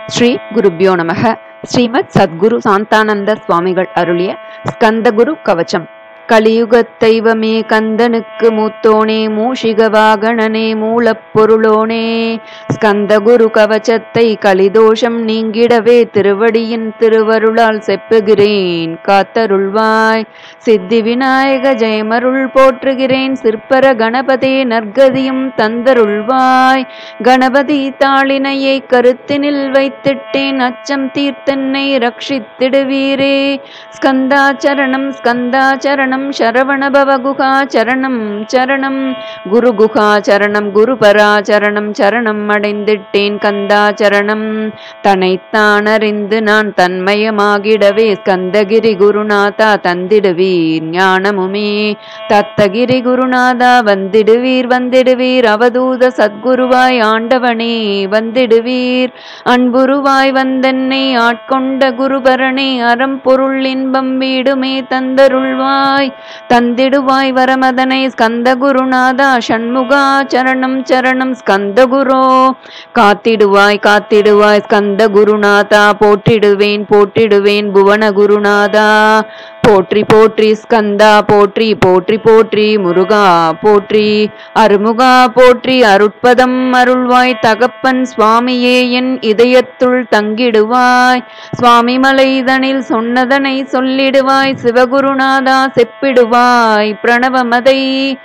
ஸ்ரீ குருப்யோ நமக. ஸ்ரீமத் சத்குரு சாந்தானந்த சுவாமிகள் அருளிய ஸ்கந்தகுரு கவச்சம். கலியுகத்தைவமே கந்தனுக்கு மூத்தோனே, மூஷிக வாகனனே, மூலப்பொருளோனே. ஸ்கந்தகுரு கவச்சத்தை கலிதோஷம் நீங்கிடவே திருவடியின் திருவருளால் செப்புகிறேன், காத்தருள்வாய். சித்தி விநாயக ஜெயமருள் போற்றுகிறேன், சிற்பர கணபதே நற்கதியும் தந்தருள்வாய். கணபதி தாளினையை கருத்தினில் வைத்திட்டேன், அச்சம் தீர்த்தென்னை ரட்சித்திடுவீரே. ஸ்கந்தாச்சரணம் ஸ்கந்தாச்சரணம், சரவண பவகுகா சரணம் சரணம், குரு குகா சரணம், குருபராச்சரணம் சரணம் அடைந்திட்டேன் கந்தாச்சரணம். தன்னைத்தான் அறிந்து நான் தன்மயமாகிடவே, ஸ்கந்தகிரி குருநாதா தந்திடுவீர் ஞானமுமே. தத்தகிரி குருநாதா வந்திடுவீர் வந்திடுவீர், அவதூத சத்குருவாய் ஆண்டவனே வந்திடுவீர். அன்புருவாய் வந்தென்னை ஆட்கொண்ட குருபரணே, அறம்பொருள் இன்பம் வீடுமே தந்தருள்வாய். தந்திடுவாய் வரமதனை ஸ்கந்தகுருநாதா, ஷண்முகா சரணம் சரணம் ஸ்கந்தகுரோ. காத்திடுவாய் காத்திடுவாய் ஸ்கந்தகுருநாதா, போற்றிடுவேன் போற்றிடுவேன் புவனகுருநாதா. போற்றி போற்றி ஸ்கந்தா போற்றி, போற்றி போற்றி முருகா போற்றி, அருமுகா போற்றி. அருட்பதம் அருள்வாய் தகப்பன் சுவாமியே, என் இதயத்துள் தங்கிடுவாய். சுவாமி மலைதனில் சொன்னதனை சொல்லிடுவாய், சிவகுருநாதா செப்பிடுவாய் பிரணவமதை.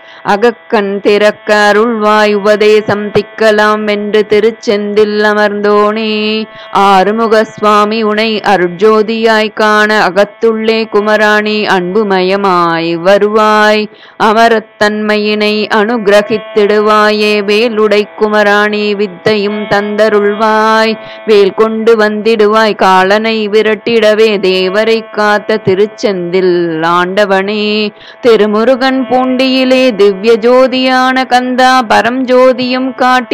அகக்கண் திறக்க அருள்வாய், உபதேசம் திக்கலாம் என்று திருச்செந்தில் அமர்ந்தோனே. ஆறுமுக சுவாமி உனை அருட்ஜோதியாய் காண, அகத்துள்ளே குமராணி அன்புமயமாய் வருவாய். அமரத்தன்மையினை அனுகிரகித்திடுவாயே, வேலுடை குமராணி வித்தையும் தந்தருள்வாய். வேல் கொண்டு வந்திடுவாய், காலனை விரட்டிடவே தேவரை காத்த திருச்செந்தில் ஆண்டவனே. திருமுருகன் பூண்டியிலே திவ்ய ஜோதியான கந்தா, பரம் ஜோதியும் காட்டி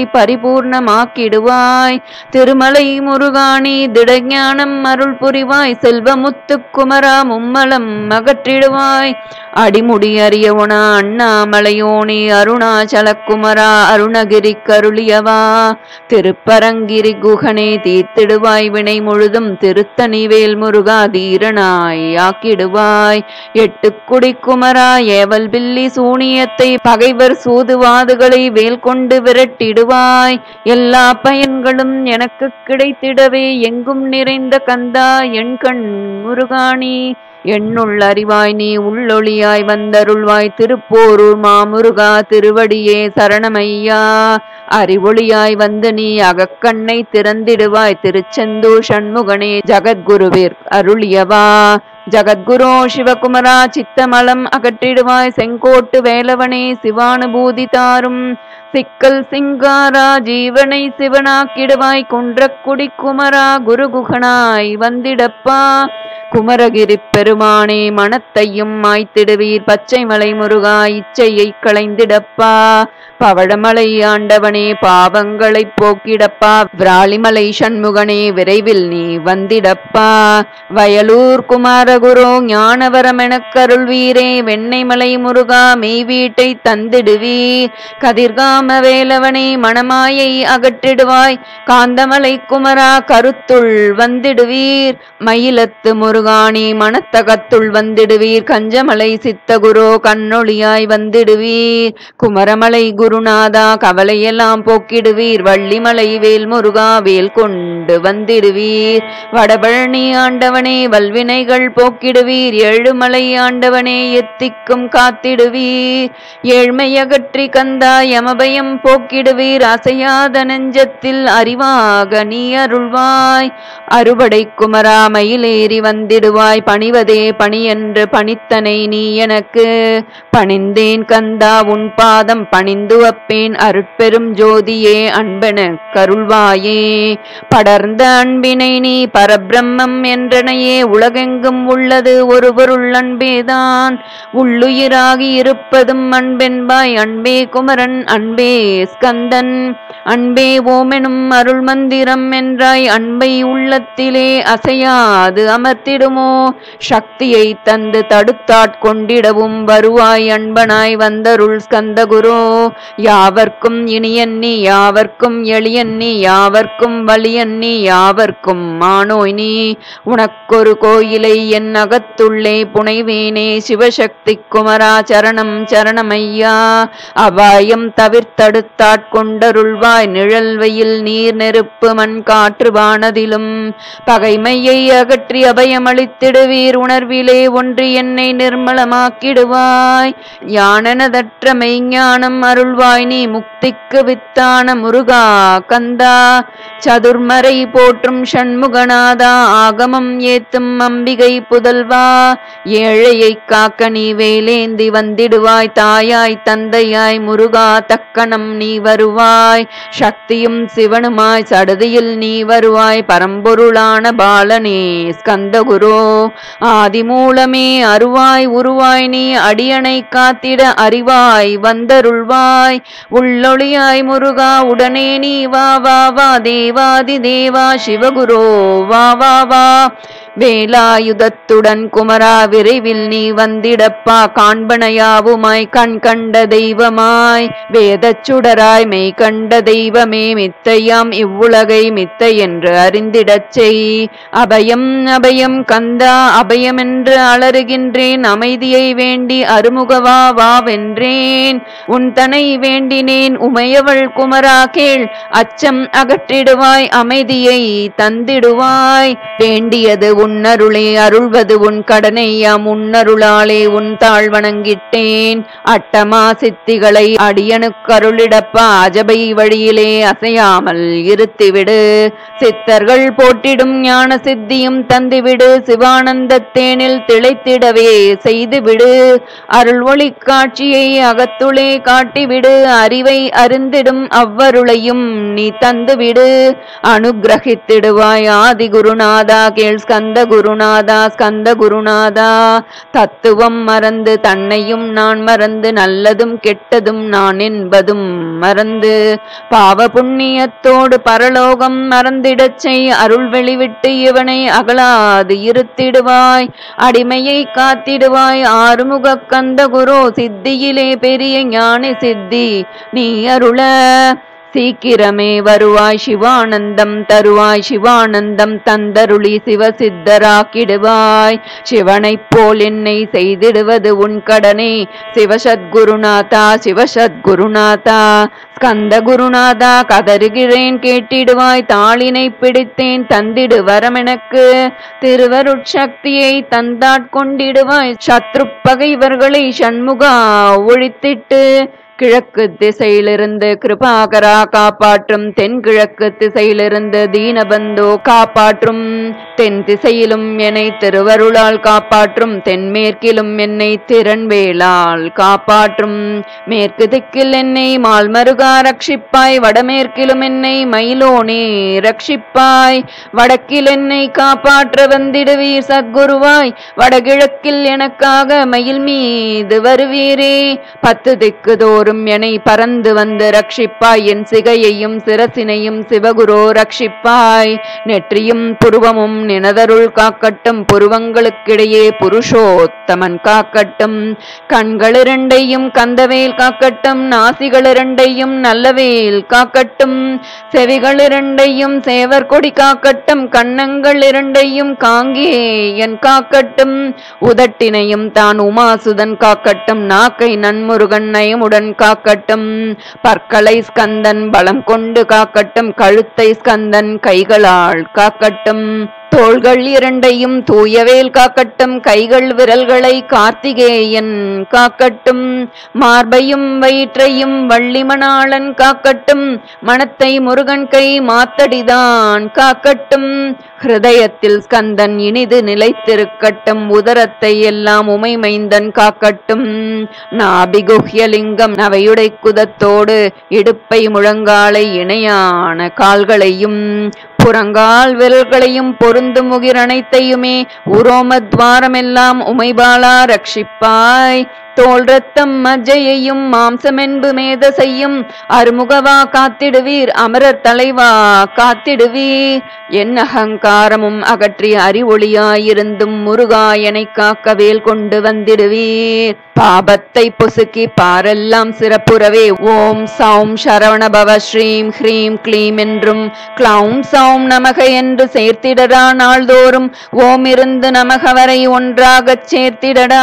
பரிபூர்ணமாக்கிடுவாய். திருமலை முருகாணி திடஞானம் அருள் புரிவாய், செல்வமுத்து குமரா மும்மலம் அகற்றிடுவாய். அடிமுடி அறியவுனா அண்ணாமலையோனே, அருணாச்சல குமரா அருணகிரி கருளியவா. திருப்பரங்கிரி குகனே தீர்த்திடுவாய் வினை முழுதும், திருத்தணிவேல் முருகா தீரனாய் ஆக்கிடுவாய். எட்டுக்குடி குமரா ஏவல் பில்லி சூனியத்தை, பகைவர் சூதுவாதுகளை வேல் கொண்டு விரட்டிடுவாய். எல்லா பயன்களும் எனக்கு கிடைத்திடவே எங்கும் நிறைந்த கந்தா என் கண் முருகாணி. எண்ணுள் அறிவாய் நீ உள்ளொளியாய் வந்தருள்வாய், திருப்போரூர் மாமுருகா திருவடியே சரணமையா. அறிவொளியாய் வந்து நீ அகக்கண்ணை திறந்திடுவாய், திருச்செந்தூர் சண்முகனே ஜகத்குருவிற் அருளியவா. ஜகத்குரோ சிவகுமரா சித்தமலம் அகற்றிடுவாய், செங்கோட்டு வேலவனே சிவானுபூதி தாரும். சிக்கல் சிங்காரா ஜீவனை சிவனாக்கிடுவாய், குன்றக்குடி குமரா குருகுகனாய் வந்திடப்பா. குமரகிரி பெருமானே மனத்தையும் மாய்த்திடுவீர், பச்சை மலை முருகா இச்சையை களைந்திடப்பா. பவழமலை ஆண்டவனே பாவங்களை போக்கிடப்பா, விராலிமலை சண்முகனே விரைவில் நீ வந்திடப்பா. வயலூர் குமாரகுரு ஞானவரமெனக்கருள்வீரே, வெண்ணைமலை முருகா மெய் வீட்டை தந்திடுவீர். கதிர்காம வேலவனே மணமாயை அகற்றிடுவாய், காந்தமலை குமரா கருத்துள் வந்திடுவீர். மயிலத்து முருகாணி மனத்தகத்துள் வந்திடுவீர், கஞ்சமலை சித்தகுரோ கண்ணொளியாய் வந்திடுவீர். குமரமலை குருநாதா கவலையெல்லாம் போக்கிடுவீர், வள்ளிமலை வேல் முருகா வேல் கொண்டு வந்திடுவீர். வடபழனி ஆண்டவனே வல்வினைகள் போக்கிடுவீர், ஏழுமலை ஆண்டவனே எத்திக்கும் காத்திடுவீர். ஏழ்மையகற்றி கந்தா யமபயம் போக்கிடுவீர், அசையாத நெஞ்சத்தில் அறிவாக நீ அருள்வாய். அறுபடை குமரா மயிலேறி வந்திடுவாய், பணிவதே பணி என்று பணித்தனை நீ எனக்கு. பணிந்தேன் கந்தா உன் பாதம் பணிந்து வப்பேன், அருட்பெரும் ஜோதியே அன்பென கருள்வாயே. படர்ந்த அன்பினை நீ பரபிரம்மம் என்றனையே, உலகெங்கும் உள்ளது ஒரு பொருள் அன்பேதான். உள்ளுயிராகி இருப்பதும் அன்பென்பாய், அன்பே குமரன் அன்பே ஸ்கந்தன். அன்பே ஓமெனும் அருள் மந்திரம் என்றாய், அன்பை உள்ளத்திலே அசையாது அமர்த்திடுமோ. சக்தியை தந்து தடுத்தாட்கொண்டிடவும் வருவாய், அன்பனாய் வந்தருள் ஸ்கந்தகுரோ. யாவர்க்கும் இனியன் நீ யாவர்க்கும் எளியன் நீ யாவர்க்கும் வலியன் நீ யாவர்க்கும் மானோய் நீ உனக்கொரு கோயிலை என் அகத்துள்ளே புனைவேனே சிவசக்தி குமரா சரணம் சரணமையா அபாயம் தவிர்த்தடுத்தாட்கொண்டருள்வாய் நிழல் வெயில் நீர் நெருப்பு மண் காற்று வானதிலும் பகைமையை அகற்றி அபயமளித்திடுவீர் உணர்விலே ஒன்று என்னை நிர்மலமாக்கிடுவாய் யானனதற்ற மெய்ஞானம் அருள்வாய் நீ முக்திக்கு வித்தான முருகா கந்தா சதுர்மறை போற்றும் ஷண்முகநாதா ஆகமம் ஏத்தும் அம்பிகை புதல்வா ஏழையை காக்க நீ வேலேந்தி வந்திடுவாய் தாயாய் தந்தையாய் முருகா தக்கணம் நீ வருவாய் சக்தியும் சிவனுமாய் சடுதியில் நீ வருவாய் பரம்பொருளான பாலனே ஸ்கந்தகுரு ஆதிமூலமே அருவாய் உருவாய் நீ அடியனை காத்திட அறிவாய் வந்தருள்வாய் உள்ளொளியாய் முருகா உடனே நீ வா வா வா தேவாதி தேவா சிவகுரோ வா வா வா வேலாயுதத்துடன் குமரா விரைவில் நீ வந்திடப்பா காண்பனையாவுமாய் கண் கண்ட தெய்வமாய் வேதச்சுடராய் மெய் கண்ட தெய்வமே மித்தையாம் இவ்வுலகை மித்தை என்று அறிந்திடச் செய் அபயம் அபயம் கந்தா அபயம் என்று அலறுகின்றேன் அமைதியை வேண்டி அருமுகவா வா வென்றேன் உன் தனை வேண்டினேன் உமையவள் குமரா கேள் அச்சம் அகற்றிடுவாய் அமைதியை தந்திடுவாய் வேண்டியது உன்னருளே அருள்வது உன் கடனையாம் உன்னருளாலே உன் தாழ் வணங்கிட்டேன் அட்டமா சித்திகளை அடியனுக்கருளிடப்பா அஜபை வழியிலே அசையாமல் இருத்திவிடு சித்தர்கள் போட்டிடும் ஞான சித்தியும் தந்துவிடு சிவானந்த தேனில் திளைத்திடவே செய்துவிடு அருள் ஒளி காட்சியை அகத்துளே காட்டிவிடு அறிவை அறிந்திடும் அவ்வருளையும் நீ தந்துவிடு அனுகிரகித்திடுவாய் ஆதி குருநாதா கேள் ஸ்கந்த குருநாதா ஸ்கந்த குருநாதா தத்துவம் மறந்து தன்னையும் நான் மறந்து நல்லதும் கெட்டதும் நான் என்பதும் மறந்து பாவ புண்ணியத்தோடு பரலோகம் மறந்திடச் செய் அருள் வெளிவிட்டு இவனை அகலாது இருத்திடுவாய் அடிமையை காத்திடுவாய் ஆறுமுக கந்த குரு சித்தியிலே பெரிய ஞானி சித்தி நீ அருள சீக்கிரமே வருவாய் சிவானந்தம் தருவாய் சிவானந்தம் தந்தருளி சிவசித்தராக்கிடுவாய் சிவனைப் போல் என்னை செய்திடுவது உன் கடனே சிவசத்குருநாதா சிவசத்குருநாதா ஸ்கந்த குருநாதா கதறுகிறேன் கேட்டிடுவாய் தாளினை பிடித்தேன் தந்திடு வரமெனக்கு திருவருட்சக்தியை தந்தாட்கொண்டிடுவாய் சத்ரு பகைவர்களை ஷண்முகா ஒழித்திட்டு கிழக்கு திசையிலிருந்து கிருபாகரா காப்பாற்றும் தென்கிழக்கு திசையிலிருந்து தீனபந்தோ காப்பாற்றும் தென் திசையிலும் என்னை திருவருளால் காப்பாற்றும் தென்மேற்கிலும் என்னை திறன்வேளால் காப்பாற்றும் மேற்கு திக்கில் என்னை மால்மருகா ரட்சிப்பாய் வடமேற்கிலும் என்னை மயிலோனே ரட்சிப்பாய் வடக்கில் என்னை காப்பாற்ற வந்திடுவீர் சத்குருவாய் வடகிழக்கில் எனக்காக மயில் மீது வருவீரே 10 திக்குதோறும் என்னை பறந்து வந்து ரட்சிப்பாய் என் சிகையையும் சிரசினையும் சிவகுரோ ரட்சிப்பாய் நெற்றியும் புருவமும் நினதருள் காக்கட்டும் புருவங்களுக்கிடையே புருஷோத்தமன் காக்கட்டும் கண்கள் இரண்டையும் கந்தவேல் காக்கட்டும் நாசிகள் இரண்டையும் நல்லவேல் காக்கட்டும் செவிகள் இரண்டையும் சேவர் கொடி காக்கட்டும் கண்ணங்கள் இரண்டையும் காங்கேயன் காக்கட்டும் உதட்டினையும் தான் உமாசுதன் காக்கட்டும் நாக்கை நன்முருகன் நயமுடன் காக்கட்டும் பற்களை ஸ்கந்தன் பலம் கொண்டு காக்கட்டும் கழுத்தை ஸ்கந்தன் கைகளால் காக்கட்டும் தோள்கள் இரண்டையும் தூயவேல் காக்கட்டும் கைகள் விரல்களை கார்த்திகேயன் காக்கட்டும் மார்பையும் வயிற்றையும் வள்ளிமணாளன் காக்கட்டும் மனத்தை முருகன் கை மாத்தடிதான் காக்கட்டும் ஹிருதயத்தில் ஸ்கந்தன் இனிது நிலைத்திருக்கட்டும் உதரத்தை எல்லாம் உமைமைந்தன் காக்கட்டும் நாபிகுஹ்யலிங்கம் நவையுடை குதத்தோடு இடுப்பை முழங்காலை இணையான கால்களையும் புறங்கால் விரல்களையும் பொருந்தும் முகிர் அனைத்தையுமே உரோமத்வாரமெல்லாம் உமைபாலா ரட்சிப்பாய் தோல் ரத்தம் மஜ்ஜையையும் மாம்சமென்பு மேதசையும் அருமுகவா காத்திடுவீர் அமரர் தலைவா காத்திடுவீர். என் அகங்காரமும் அகற்றி அறிவொளியாயிருந்தும் முருகா எனை காக்க வேல் கொண்டு வந்திடுவீர். பாபத்தை பொசுக்கி பாரெல்லாம் சிறப்புறவே ஓம் சௌம் சரவணபவ ஸ்ரீம் ஹ்ரீம் க்ளீம் என்றும் க்ளௌம் சௌம் நமக என்று சேர்த்திடடா. நாள்தோறும் ஓம் இருந்து நமக வரை ஒன்றாகச் சேர்த்திடடா.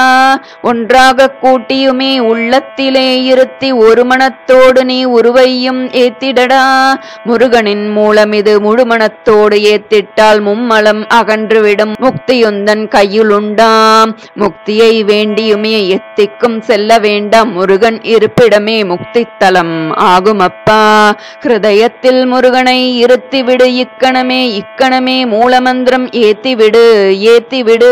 ஒன்றாக கூட்டியுமே உள்ளத்திலே இருத்தி ஒரு மனத்தோடு நீ உருவையும் ஏத்திடடா. முருகனின் மூலம் இது முழுமனத்தோடு ஏத்திட்டால் மும்மலம் அகன்றுவிடும் முக்தியுந்தன் கையிலுண்டாம். முக்தியை வேண்டியுமே எத்திக்கும் செல்ல வேண்டாம் முருகன் இருப்பிடமே முக்தித்தலம் ஆகுமப்பா. ஹிருதயத்தில் முருகனை இருத்திவிடு இக்கணமே இக்கணமே மூலமந்திரம் ஏத்திவிடு ஏத்திவிடு.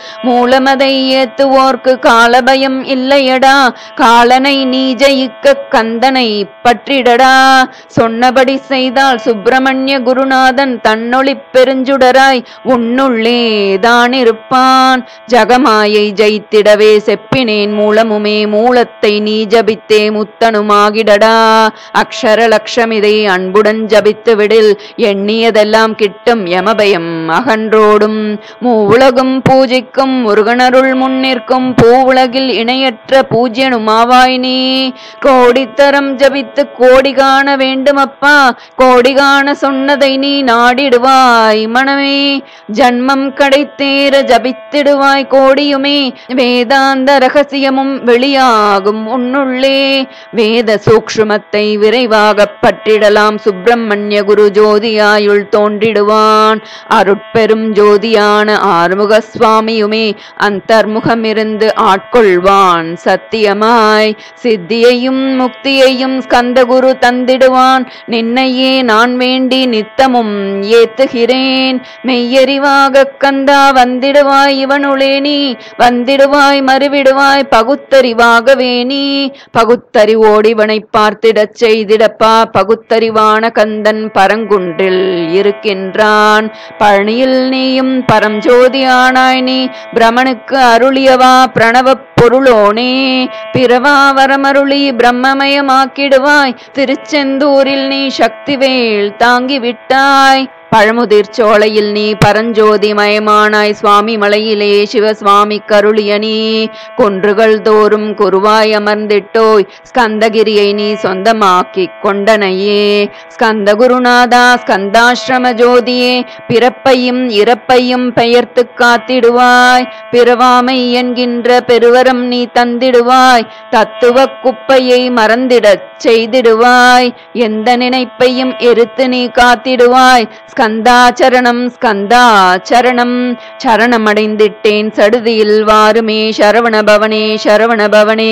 மூலமதை ஏத்துவோர்க்கு காலபயம் இல்லையடா. காலனை நீ ஜெயிக்க கந்தனை பற்றிடடா. சொன்னபடி செய்தால் சுப்பிரமணிய குருநாதன் தன்னொளி பெருஞ்சுடராய் உன்னுள்ளே தான் இருப்பான். ஜகமாயை ஜெயித்திடவே செப்பினேன் மூலமுமே மூலத்தை நீ ஜபித்தே முத்தனுமாகிடடா. அக்ஷர லட்சமிதை அன்புடன் ஜபித்து விடில் எண்ணியதெல்லாம் கிட்டும் யமபயம் அகன்றோடும். மூவுலகும் பூஜிக்கும் முருகனருள் முன்னிற்கும் பூவுலகில் இணையற்ற பூஜ்யனுமாவாய் நீ. கோடித்தரம் ஜபித்து கோடி காண வேண்டுமப்பா. கோடி காண சொன்னதை நீ நாடிடுவாய் மனமே. ஜன்மம் கடைத்தேற ஜபித்திடுவாய் கோடியுமே. வேதாந்த ரகசியமும் வெளியாகும் உன்னுள்ளே. வேத சூக்ஷ்மத்தை விரைவாக பற்றிடலாம். சுப்பிரமணிய குரு ஜோதியாயுள் தோன்றிடுவான். அருட்பெரும் ஜோதியான ஆறுமுக சுவாமியுமே அந்தர்முகமிருந்து ஆட்கொள்வான் சத்தியமாய். சித்தியையும் முக்தியையும் ஸ்கந்தகுரு தந்திடுவான். நின்னையே நான் வேண்டி நித்தமும் ஏத்துகிறேன். மெய்யறிவாக கந்தா வந்திடுவாய் இவனுளே நீ. வந்திடுவாய் மறுவிடுவாய் பகுத்தறிவாகவே நீ. பகுத்தறிவோடு இவனை பார்த்திடச் செய்திடப்பா. பகுத்தறிவான கந்தன் பரங்குன்றில் இருக்கின்றான். பழனியில் நீயும் பரஞ்சோதியானாய் நீ. பிரமனுக்கு அருளியவா பிரணவ பொருளோனே. பிறவா வரமருளி பிரம்மமயமாக்கிடுவாய். திருச்செந்தூரில் நீ சக்திவேல் தாங்கிவிட்டாய். பழமுதிர் சோலையில் நீ பரஞ்சோதி மயமானாய். சுவாமி மலையிலே சிவசுவாமி கருளிய நீ. குன்றுகள் தோறும் குருவாய் அமர்ந்திட்டோய். ஸ்கந்தகிரியை நீ சொந்தமாக்கி கொண்டனையே. ஸ்கந்த குருநாதா ஸ்கந்தாசிரம ஜோதியே. பிறப்பையும் இறப்பையும் பெயர்த்து காத்திடுவாய். பிறவாமை என்கின்ற பெருவரம் நீ தந்திடுவாய். தத்துவ குப்பையை மறந்திடச் செய்திடுவாய். எந்த நினைப்பையும் எரித்து நீ காத்திடுவாய். ஸ்கந்தாச்சரணம் ஸ்கந்தாச்சரணம். சரணமடைந்திட்டேன் சடுதியில் வாருமே சரவணபவனே சரவணபவனே.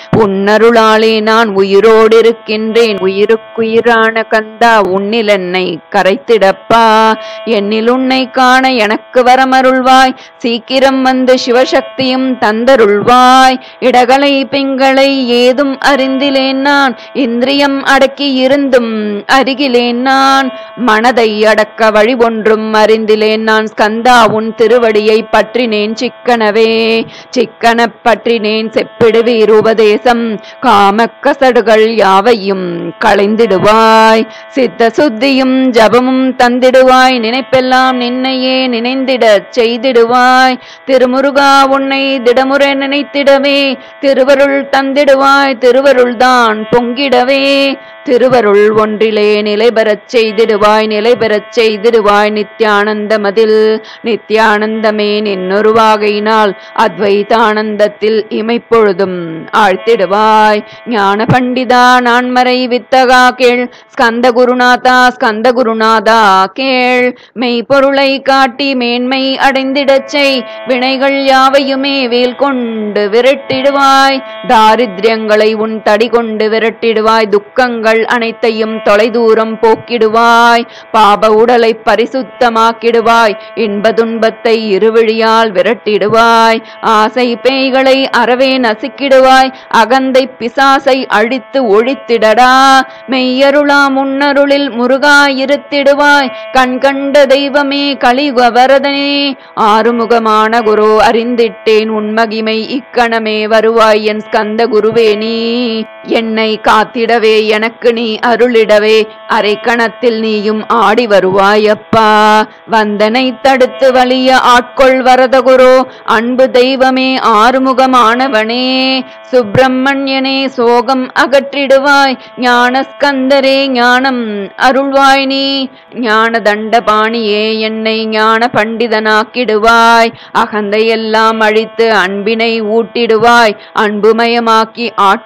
உன்னருளாலே நான் உயிரோடு இருக்கின்றேன். உயிருக்குயிரான கந்தா உன்னில் என்னை கரைத்திடப்பா. என்னில் உன்னை காண எனக்கு வரமருள்வாய். சீக்கிரம் வந்து சிவசக்தியும் தந்தருள்வாய். இடகளை பிங்களை ஏதும் அறிந்திலேன் நான். இந்திரியம் அடக்கி இருந்தும் அருகிலேன் நான். மனதை அடக்க வழி ஒன்றும் அறிந்திலேன் நான். ஸ்கந்தா உன் திருவடியை பற்றினேன் சிக்கனவே. சிக்கன பற்றினேன் செப்பிடுவீர் உபதேசம். காமக்கசடுகள் யாவையும் களைந்திடுவாய். சித்த சுத்தியும் ஜபமும் தந்திடுவாய். நினைப்பெல்லாம் நின்னையே நினைந்திட செய்திடுவாய். திருமுருகா உன்னை திடமுறை நினைத்திடவே திருவருள் தந்திடுவாய். திருவருள்தான் பொங்கிடவே. திருவருள் ஒன்றிலே நிலை பெறச் செய்திடுவாய். நிலை பெறச் செய்திடுவாய் நித்யானந்தமதில். நித்யானந்தமே நின்னொருவாகையினால் அத்வைதானந்தத்தில் இமைப்பொழுதும் ஆழ்த்திடுவாய். ஞான பண்டிதா நான்மறை வித்தகா கேள். ஸ்கந்த குருநாதா ஸ்கந்த குருநாதா கேள். மெய்ப்பொருளை காட்டி மேன்மை அடைந்திடச் செய். வினைகள் யாவையுமே வேல் கொண்டு விரட்டிடுவாய். தாரித்ரியங்களை உன் தடி கொண்டு விரட்டிடுவாய். துக்கங்கள் பாவங்கள் அனைத்தையும் தொலைதூரம் போக்கிடுவாய். பாப உடலை பரிசுத்தமாக்கிடுவாய். இன்ப துன்பத்தை இருவிழியால் விரட்டிடுவாய். ஆசை பேய்களை அறவே நசுக்கிடுவாய். அகந்தை பிசாசை அழித்து ஒழித்திடடா. மெய்யருளா முன்னருளில் முருகா இருத்திடுவாய். கண்கண்ட தெய்வமே கலியுக வரதனே ஆறுமுகமான குரு அறிந்திட்டேன் உன்மகிமை இக்கணமே வருவாய் என் ஸ்கந்த குருவே. நீ என்னை காத்திடவே எனக்கு நீ அருளிடவே அரைக்கணத்தில் நீயும் ஆடி வருவாய் அப்பா. வந்தனை தடுத்து வலிய ஆட்கொள் வரத குரு அன்பு தெய்வமே ஆறுமுகமானவனே. சுப்பிரமணியனே சோகம் அகற்றிடுவாய். ஞான ஸ்கந்தரே ஞானம் அருள்வாய். நீ ஞான தண்டபாணியே என்னை ஞான பண்டிதனாக்கிடுவாய். அகந்தையெல்லாம் அழித்து அன்பினை ஊட்டிடுவாய். அன்புமயமாக்கி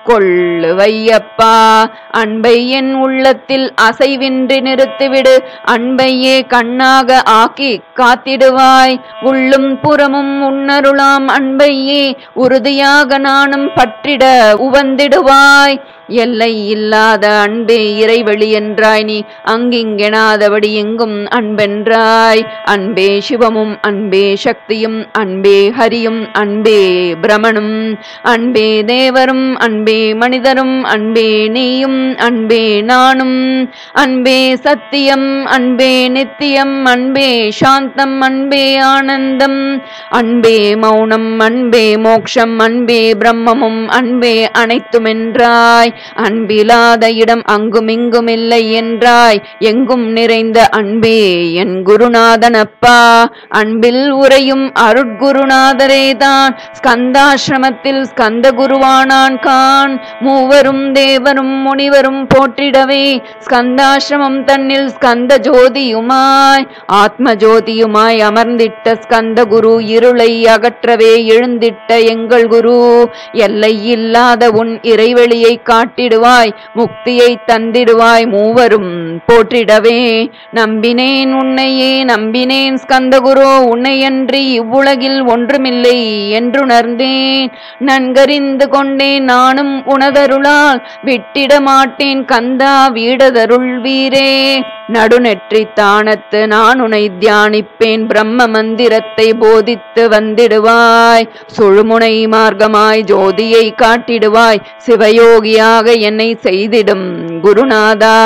ஆட்கொள்ளுவையப்பா. அன்பை என் உள்ளத்தில் அசைவின்றி நிறுத்திவிடு. அன்பையே கண்ணாக ஆக்கி காத்திடுவாய். உள்ளும் புறமும் உன்னருளாம் அன்பையே உறுதியாக நானும் பற்றிட உவந்திடுவாய். எல்லை இல்லாத அன்பே இறைவெளி என்றாய். நீ அங்கிங்கெனாதபடி எங்கும் அன்பென்றாய். அன்பே சிவமும் அன்பே சக்தியும் அன்பே ஹரியும் அன்பே பிரமனும் அன்பே தேவரும் அன்பே மனிதரும் அன்பே நீயும் அன்பே நானும் அன்பே சத்தியம் அன்பே நித்தியம் அன்பே சாந்தம் அன்பே ஆனந்தம் அன்பே மௌனம் அன்பே மோக்ஷம் அன்பே பிரம்மமும் அன்பே அனைத்துமென்றாய். அன்பிலாத இடம் அங்குமிங்கும் இல்லை என்றாய். எங்கும் நிறைந்த அன்பே என் குருநாதன் அப்பா. அன்பில் உரையும் அருட்குருநாதரேதான் ஸ்கந்தாசிரமத்தில் ஸ்கந்த குருவானான் கான். மூவரும் தேவரும் முனிவரும் போற்றிடவே ஸ்கந்தாசிரமம் தன்னில் ஸ்கந்த ஜோதியுமாய் ஆத்ம ஜோதியுமாய் அமர்ந்திட்ட ஸ்கந்த குரு இருளை அகற்றவே எழுந்திட்ட எங்கள் குரு. எல்லை இல்லாத உன் இறைவெளியை காட்டிடுவாய். முக்தியை தந்திடுவாய். மூவரும் போற்றிடவே நம்பினேன் உன்னையே நம்பினேன் ஸ்கந்தகுரு. உன்னையன்றி இவ்வுலகில் ஒன்றுமில்லை என்றுணர்ந்தேன். நன்கறிந்து கொண்டேன் நானும் உனதருளால் விட்டிட மாட்டேன் கந்தா வீடதருள் வீரே. நடுநெற்றி தானத்து நான் உனை தியானிப்பேன். பிரம்ம மந்திரத்தை போதித்து வந்திடுவாய். சுழுமுனை மார்க்கமாய் ஜோதியை காட்டிடுவாய். சிவயோகியாக என்னை செய்திடும் குருநாதா.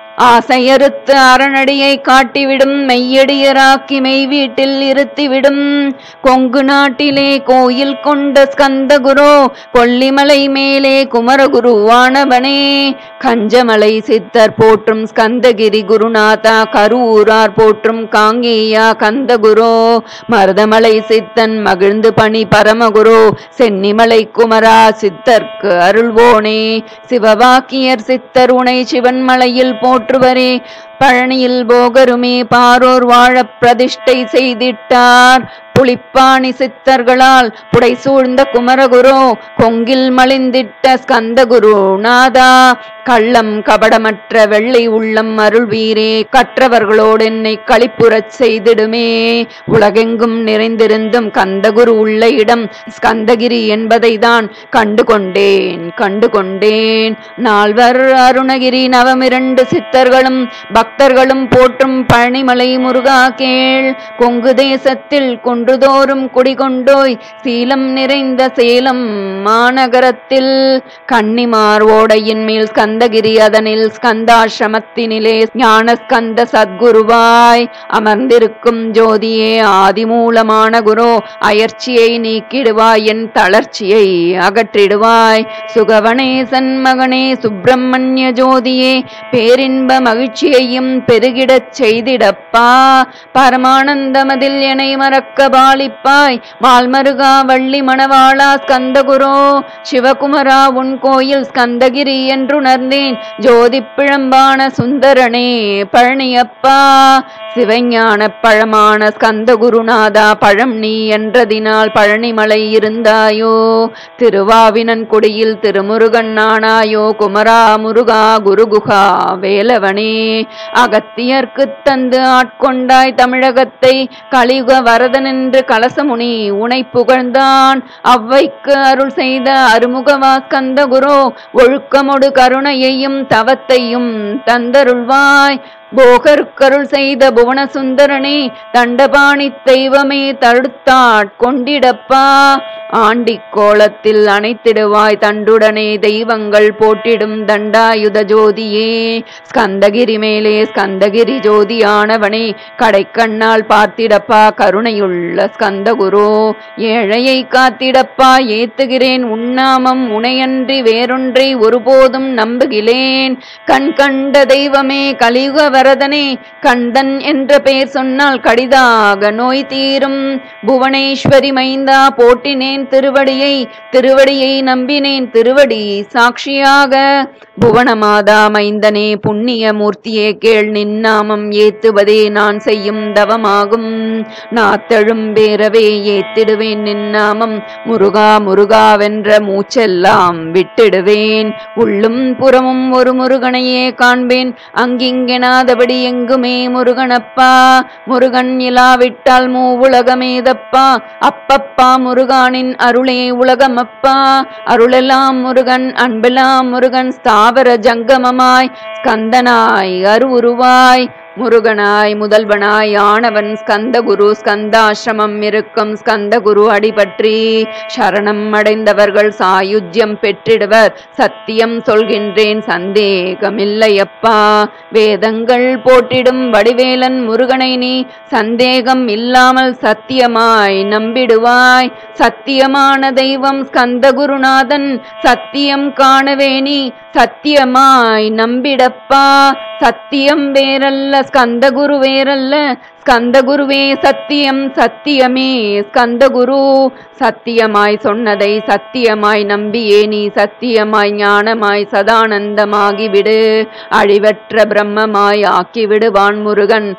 ஆசையறுத்து அரணடியை காட்டிவிடும். மெய்யடியராக்கி மெய் வீட்டில் இருத்திவிடும். கொங்கு நாட்டிலே கோயில் கொண்ட ஸ்கந்த குரு கொல்லிமலை மேலே குமரகுருவானவனே. கஞ்சமலை சித்தர் போற்றும் ஸ்கந்தகிரி குருநாதா. கரூரார் போற்றும் காங்கேயா கந்தகுரு. மருதமலை சித்தன் மகிழ்ந்து பணி பரமகுரு. சென்னிமலை குமரா சித்தர்க்கு அருள்வோனே. சிவவாக்கியர் சித்தர் உனை சிவன்மலையில் போற்றுவரே. பழனியில் போகருமே பாரோர் வாழ பிரதிஷ்டை செய்திட்டார். புலிப்பாணி சித்தர்களால் புடை சூழ்ந்த குமரகுரு கொங்கில் மலிந்திட்ட ஸ்கந்தகுரு நாதா. கள்ளம் கபடமற்ற வெள்ளை உள்ளம் அருள்வீரே. கற்றவர்களோடு என்னை களிப்புறச் செய்திடுமே. உலகெங்கும் நிறைந்திருந்தும் கந்தகுரு உள்ள இடம் ஸ்கந்தகிரி என்பதை தான் கண்டுகொண்டேன். நால்வர் அருணகிரி நவமிரண்டு சித்தர்களும் பக்தர்களும் போற்றும் பழனிமலை முருகா கேள். கொங்கு தேசத்தில் குன்றுதோறும் குடிகொண்டோய் சீலம் நிறைந்த சேலம் மாநகரத்தில் கன்னிமார் ஓடையின் மேல் ஸ்கந்தகிரி அதனில் ஸ்கந்தாசிரமத்தினிலே ஞான ஸ்கந்த சத்குருவாய் அமர்ந்திருக்கும் ஜோதியே ஆதிமூலமான குரு. அயற்சியை நீக்கிடுவாய். என் தளர்ச்சியை அகற்றிடுவாய். சுகவனேசன் மகனே சுப்பிரமணிய ஜோதியே பேரின்ப மகிழ்ச்சியையும் பெருகிடச் செய்திடப்பா. பரமானந்தமதில் என்னை மறக்க பாலிப்பாய். மால்மருகா வள்ளி மணவாளா ஸ்கந்தகுரு. சிவகுமரா உன் கோயில் ஸ்கந்தகிரி என்றுணர்ந்தேன். ஜோதி பிழம்பான சுந்தரனே பழனியப்பா. சிவஞான பழமான ஸ்கந்த குருநாதா. பழம் நீ என்றதினால் பழனிமலை இருந்தாயோ. திருவாவினன் குடியில் திருமுருகன் ஆனாயோ. குமரா முருகா குருகுகா வேலவனே. அகத்தியர்க்கு தந்து ஆட்கொண்டாய் தமிழகத்தை. கலியுக வரதன் என்று கலசமுனி உனை புகழ்ந்தான். அவ்வைக்கு அருள் செய்த அருமுகவா ஸ்கந்த குரு. ஒழுக்கமொடு கருணை உண்மையையும் தவத்தையும் தந்தருள்வாய். போகருக்கருள் செய்த புவன சுந்தரனே, தண்டபாணி தெய்வமே தடுத்தாட் கொண்டிடப்பா. ஆண்டிக் கோலத்தில் அணைத்திடுவாய் தண்டுடனே தெய்வங்கள் போட்டிடும் தண்டாயுத ஜோதியே. ஸ்கந்தகிரி மேலே ஸ்கந்தகிரி ஜோதியானவனே, கடைக்கண்ணால் பார்த்திடப்பா கருணையுள்ள ஸ்கந்தகுரு. ஏழையை காத்திடப்பா ஏத்துகிறேன் உன்னாமம், உனையன்றி வேறொன்றை ஒருபோதும் நம்புகிலேன். கண் கண்ட தெய்வமே கலியுக வரதனே, கந்தன் என்ற பெயர் சொன்னால் கடிதாக நோய் தீரும். புவனேஸ்வரி மைந்தா போட்டினேன் திருவடியை நம்பினேன் திருவடி சாட்சியாக. புவனமாதா மைந்தனே புண்ணிய மூர்த்தியே, கேள் நின்னாமம் ஏத்துவதே நான் செய்யும் தவமாகும். நாத்தழும் பேரவே ஏத்திடுவேன் நின்னாமம், முருகா முருகாவென்ற மூச்செல்லாம் விட்டிடுவேன். உள்ளும் புறமும் ஒரு முருகனையே காண்பேன், அங்கிங்கெனாதபடி எங்குமே முருகனப்பா. முருகன் இலாவிட்டால் மூ உலகமேதப்பா. அப்பப்பா முருகானின் அருளே உலகமப்பா. அருளெல்லாம் முருகன், அன்பெல்லாம் முருகன், ஸ்தாவர ஜங்கமமாய் ஸ்கந்தனாய் அருவுருவாய் முருகனாய் முதல்வனாய் ஆனவன் ஸ்கந்தகுரு. ஸ்கந்தாசிரமம் இருக்கும் ஸ்கந்தகுரு அடிபற்றி சரணம் அடைந்தவர்கள் சாயுஜ்யம் பெற்றிடுவர். சத்தியம் சொல்கின்றேன் சந்தேகமில்லையப்பா. வேதங்கள் போற்றிடும் வடிவேலன் முருகனை நீ சந்தேகம் இல்லாமல் சத்தியமாய் நம்பிடுவாய். சத்தியமான தெய்வம் ஸ்கந்தகுருநாதன், சத்தியம் காணவே நீ சத்தியமாய் நம்பிடப்பா. சத்தியம் வேறல்ல ஸ்கந்தகுரு வேறல்ல, ஸ்கந்தகுருவே சத்தியம், சத்தியமே ஸ்கந்தகுரு. சத்தியமாய் சொன்னதை சத்தியமாய் நம்பியே நீ சத்தியமாய் ஞானமாய் சதானந்தமாகிவிடு. அழிவற்ற பிரம்மமாய் ஆக்கிவிடுவான் முருகன்.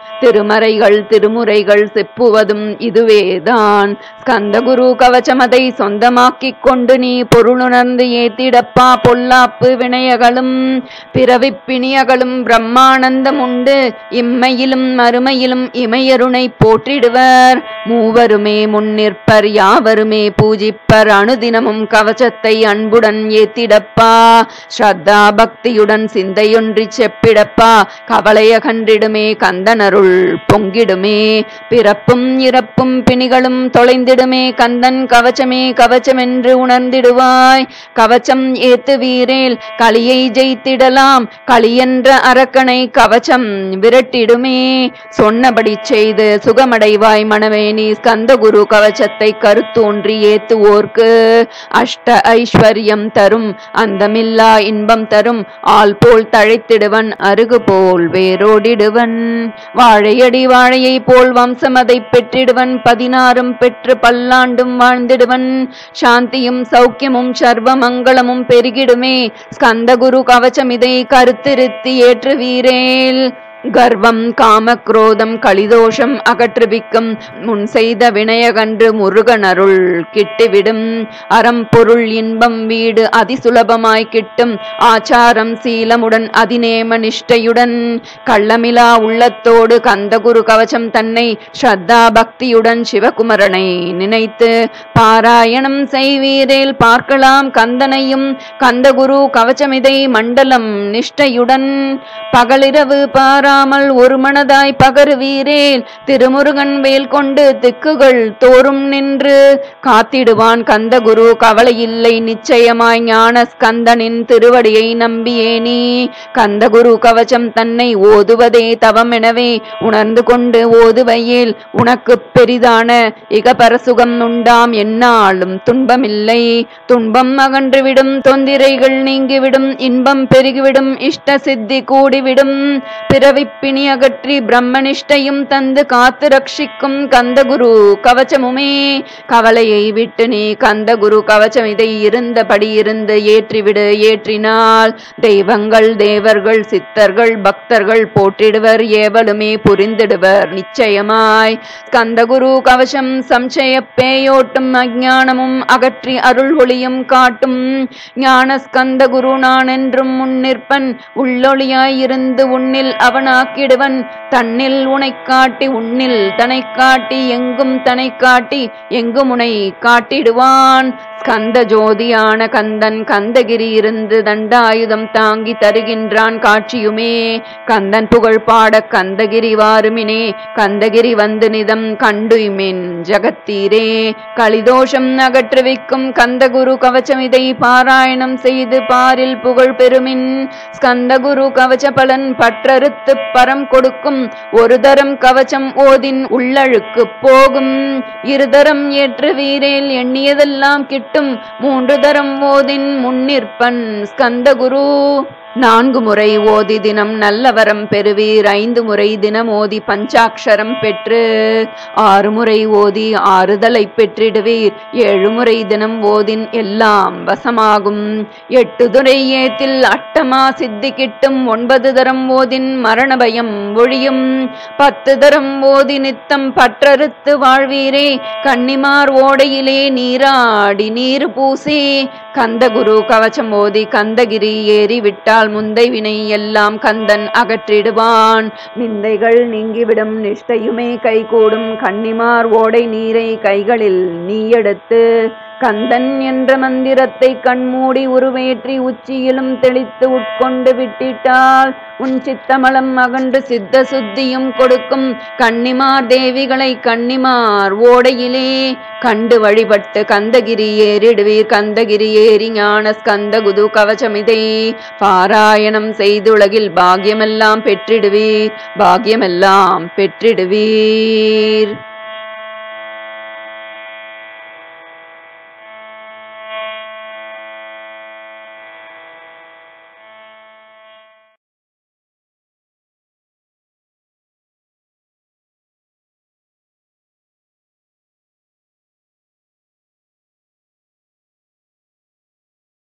திருமுறைகள் செப்புவதும் இதுவேதான். ஸ்கந்தகுரு கவச்சமதை சொந்தமாக்கிக் கொண்டு நீ பொருளுணர்ந்து ஏத்திடப்பா. பொல்லாப்பு வினயகளும் பிறவிப்பிணியகளும் பிரம்மானந்தம் உண்டு. இம்மையிலும் மறுமையிலும் இமையருணை போற்றிடுவர். மூவருமே முன்னிற்பர், யாவருமே பூஜிப்பர். அனுதினமும் கவச்சத்தை அன்புடன் ஏத்திடப்பா. ஸ்ரத்தா பக்தியுடன் சிந்தையொன்றி செப்பிடப்பா. கவலைய கன்றிடுமே கந்தனருள் பொங்கிடுமே. பிறப்பும் இறப்பும் பிணிகளும் தொலைந்திடுமே. கந்தன் கவச்சமே கவச்சமென்று உணர்ந்திடுவாய். கவச்சம் ஏத்து வீரேல் கலியை ஜெயித்திடலாம். களியென்ற அரக்கனை கவச்சம் விரட்டிடுமே. சொன்னபடி செய்து சுகமடைவாய் மனமே நீ. ஸ்கந்தகுரு கவச்சத்தை கருத்தோன்றி ஏத்துவோர்க்கு அஷ்ட ஐஸ்வர்யம் தரும், அந்தமில்லா இன்பம் தரும். ஆள் போல் தழைத்திடுவன், அருகு போல் வேரோடிடுவன். வாழையடி வாழையை போல் வம்சமதை பெற்றிடுவன். 16 பெற்று பல்லாண்டும் வாழ்ந்திடுவன். சாந்தியும் சௌக்கியமும் சர்வ மங்களமும் பெருகிடுமே. ஸ்கந்தகுரு கவச்சம் இதை கருத்திருத்தி ஏற்று வீரேல். கர்வம் காமக்ரோதம் கலிதோஷம் அகற்றுவிக்கும். முன் செய்த வினயகன்று முருகனருள் கிட்டிவிடும். அறம் பொருள் இன்பம் வீடு அதிசுலபமாய் கிட்டும். ஆச்சாரம் சீலமுடன் அதிநேம நிஷ்டையுடன் கள்ளமிலா உள்ளத்தோடு கந்தகுரு கவச்சம் தன்னை ஸ்ரத்தா பக்தியுடன் சிவகுமரனை நினைத்து பாராயணம் செய்வீரேல் பார்க்கலாம் கந்தனையும். கந்தகுரு கவச்சமிதை மண்டலம் நிஷ்டையுடன் பகலிரவு பாராமல் ஒரு மனதாய் பகருவீரேல். திருமுருகன் வேல் கொண்டு திக்குகள் தோறும் நின்று காத்திடுவான் கந்தகுரு. கவலையில்லை நிச்சயமாய் ஞான ஸ்கந்தனின் திருவடியை நம்பியே நீ. கந்தகுரு கவச்சம் தன்னை ஓதுவதே தவம் எனவே உணர்ந்து கொண்டு ஓதுவையில் உனக்கு பெரிதான இகபரசுகம் உண்டாம். என்னாலும் துன்பமில்லை. துன்பம் அகன்றுவிடும், தொந்திரைகள் நீங்கிவிடும், இன்பம் பெருகிவிடும், இஷ்ட சித்தி கூடிவிடும். பிறவிப்பிணி அகற்றி பிரம்மனிஷ்டையும் தந்து காத்து ரட்சிக்கும் கந்தகுரு கவச்சமுமே. கவலையை விட்டு நீ கந்தகுரு கவச்சம் இதை இருந்தபடி இருந்து ஏற்றிவிடு. ஏற்றினால் தெய்வங்கள் தேவர்கள் சித்தர்கள் பக்தர்கள் போற்றிடுவர். ஏவலுமே புரிந்திடுவர் நிச்சயமாய். கந்தகுரு கவசம் சம்சய பேயோட்டும், அஞ்ஞானமும் அகற்றி அருள் ஒளியும் காட்டும். ஞான ஸ்கந்தகுரு நான் என்றும் முன்னிற்பன். உள்ளொளியாயிருந்து உன்னில் அவனாக்கிடுவன். தன்னில் உனை காட்டி உன்னில் தனை காட்டி எங்கும் தனை காட்டி எங்கும் உனை காட்டிடுவான். ஸ்கந்த ஜோதியான கந்தன் கந்தகிரி இருந்து தண்டாயுதம் தாங்கி தருகின்றான் காட்சியுமே. கந்தன் புகழ் பாட கந்தகிரி வாருமினே, கந்தகிரி வந்து நிதம் கண்டுமின் ஜகத்தீரே. கலிதோஷம் அகற்றுவிக்கும் கந்தகுரு கவச்சமிதை பாராயணம் செய்து பாரில் புகழ் பெருமின். ஸ்கந்தகுரு கவச்ச பலன் பற்றறுத்து பரம் கொடுக்கும், ஒரு தரம் கவச்சம் ஓதின் உள்ளழுக்கு போகும். இருதரம் ஏற்று வீரேல் எண்ணியதெல்லாம் கிட்டும், மூன்று தரம் ஓதின் முன்னிற்பன் ஸ்கந்தகுரு. 4 முறை ஓதி தினம் நல்லவரம் பெறுவீர், 5 முறை தினம் ஓதி பஞ்சாட்சரம் பெற்று 6 முறை ஓதி ஆறுதலை பெற்றிடுவீர், 7 முறை தினம் ஓதின் எல்லாம் வசமாகும். 8 துறை ஏத்தில் அட்டமா சித்தி கிட்டும், 9 தரம் ஓதின் மரண பயம் ஒழியும். 10 தரம் ஓதி நித்தம் பற்றறுத்து வாழ்வீரே, கன்னிமார் ஓடையிலே நீராடி நீர் பூசி. கந்தகுரு கவச்சம் ஓதி கந்தகிரி ஏறி விட்டால் முந்தை வினை எல்லாம் கந்தன் அகற்றிடுவான். நிந்தைகள் நீங்கிவிடும், நிஷ்டையுமே கைகூடும். கன்னிமார் ஓடை நீரை கைகளில் நீ எடுத்து கந்தன் என்ற மந்திரத்தை கண்மூடி உருவேற்றி உச்சியிலும் தெளித்து உட்கொண்டு விட்டிட்டால் உன் சித்தமலம் அகன்று சித்த சுத்தியும் கொடுக்கும். கன்னிமார் தேவிகளை கன்னிமார் ஓடையிலே கண்டு வழிபட்டு கந்தகிரி ஏறிடுவீர். கந்தகிரி ஏறி ஞான ஸ்கந்தகுரு கவச்சமிதை பாராயணம் செய்துலகில் பாக்கியமெல்லாம் பெற்றிடுவீர், பாக்கியமெல்லாம் பெற்றிடுவீர்.